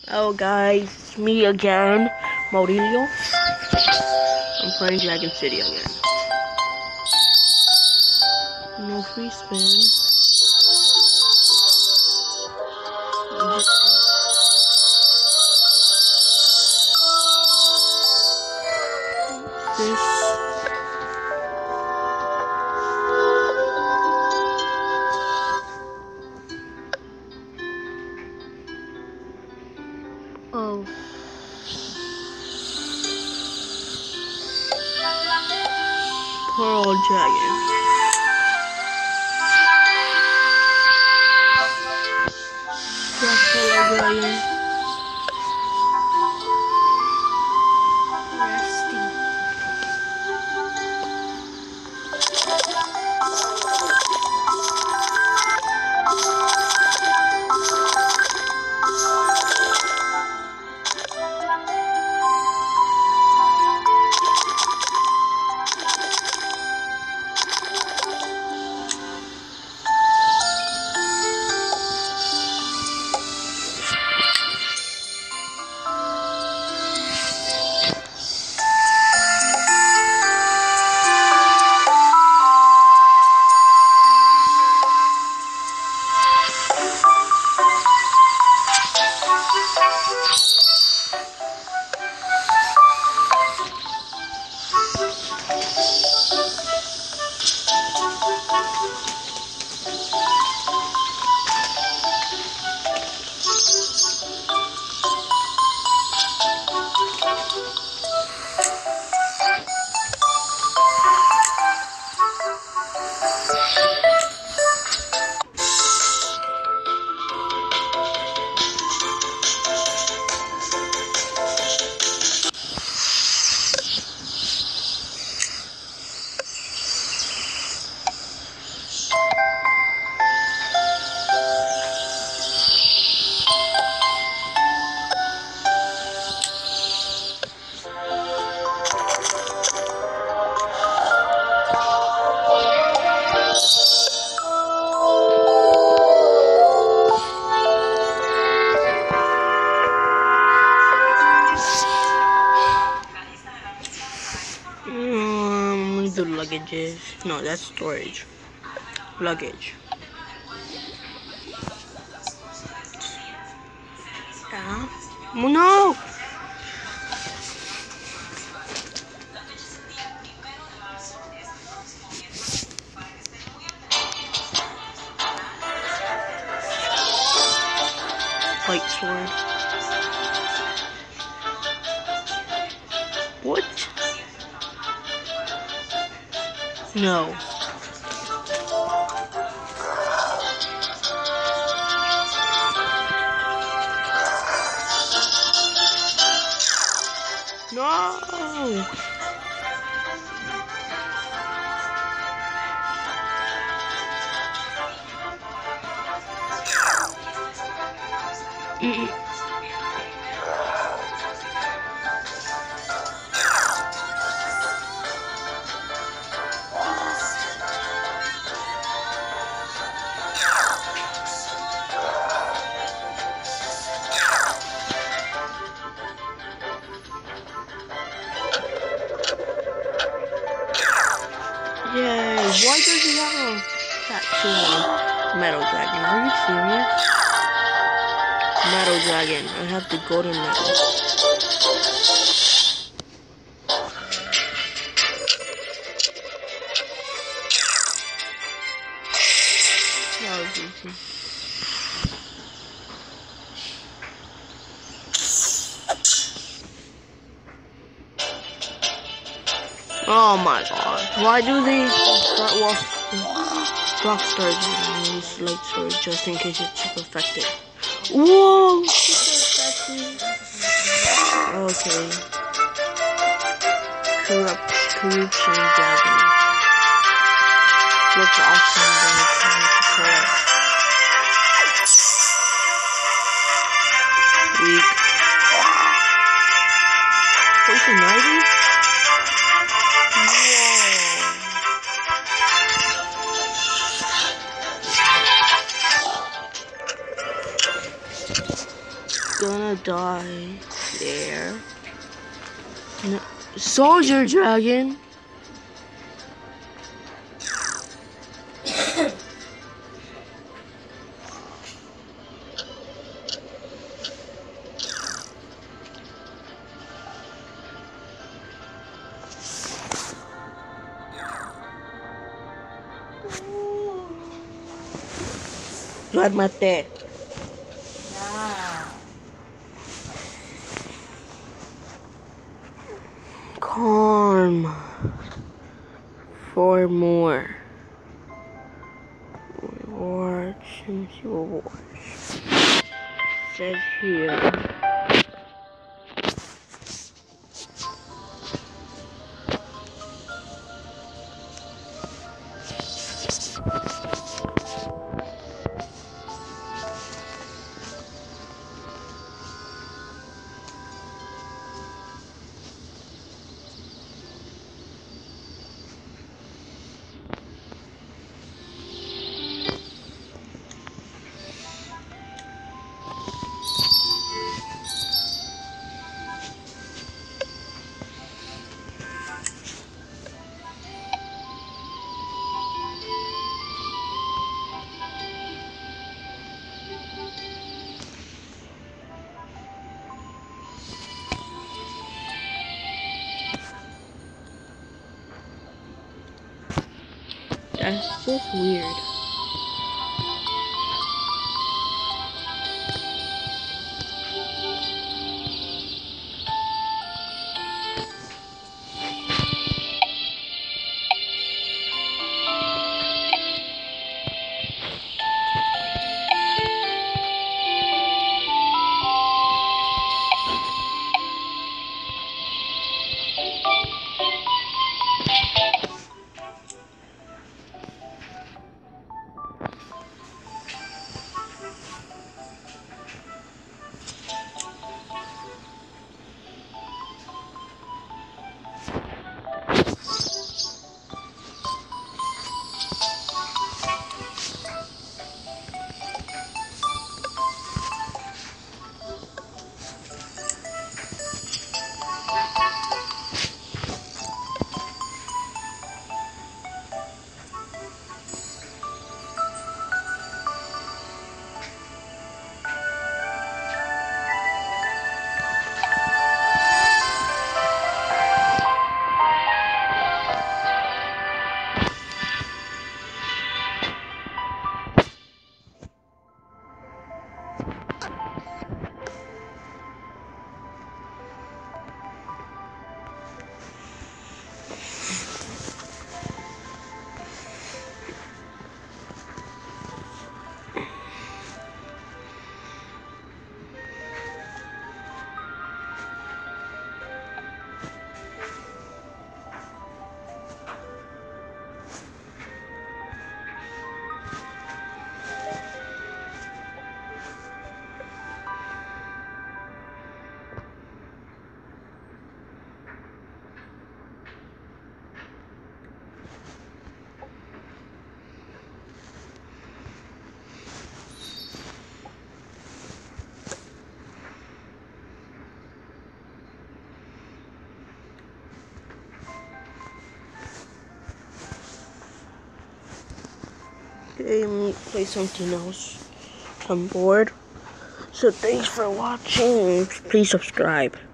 Oh guys, it's me again, Maurilio. I'm playing Dragon City again. No free spin. This. Oh. Pearl Dragon. Pearl Dragon. Resting. The luggage is no, that's storage. Luggage. Yeah. No. Light sword. What? No. No. Yay! Why does he have a tattoo on Metal Dragon? Are you serious? Metal Dragon. I have the golden medal. That was easy. Oh my god. Why do they rock stars use light sword just in case it's super effective? Whoa! Okay. Corruption Dragon. Looks awesome when it's time to collect. Weak. Poison Ivy? Whoa. gonna die there. No. Soldier dragon. Jual mate. Calm. 4 more. Rewards and rewards. Says here. That's just weird. Okay, let me play something else. I'm bored. So thanks for watching. Please subscribe.